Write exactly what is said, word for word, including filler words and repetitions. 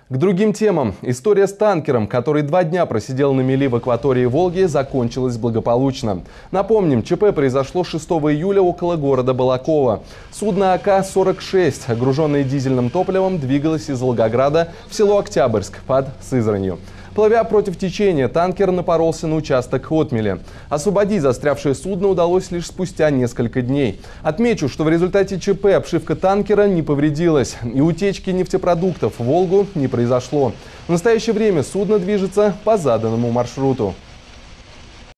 К другим темам. История с танкером, который два дня просидел на мели в акватории Волги, закончилась благополучно. Напомним, ЧП произошло шестого июля около города Балаково. Судно А К сорок шесть, груженное дизельным топливом, двигалось из Волгограда в село Октябрьск под Сызранью. Плывя против течения, танкер напоролся на участок отмели. Освободить застрявшее судно удалось лишь спустя несколько дней. Отмечу, что в результате ЧП обшивка танкера не повредилась, и утечки нефтепродуктов в Волгу не произошло. В настоящее время судно движется по заданному маршруту.